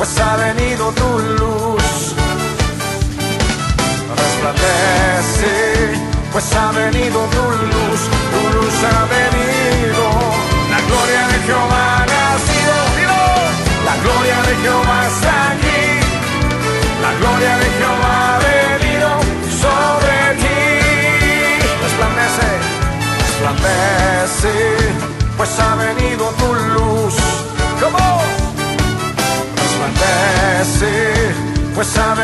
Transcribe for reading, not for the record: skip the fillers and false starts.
pues ha venido tu luz. Resplandece, pues ha venido tu luz ha venido. La gloria de Jehová ha nacido, la gloria de Jehová está aquí, la gloria de Jehová ha venido sobre ti. Resplandece, resplandece, pues ha venido tu luz. ¿Cómo? Resplandece, pues ha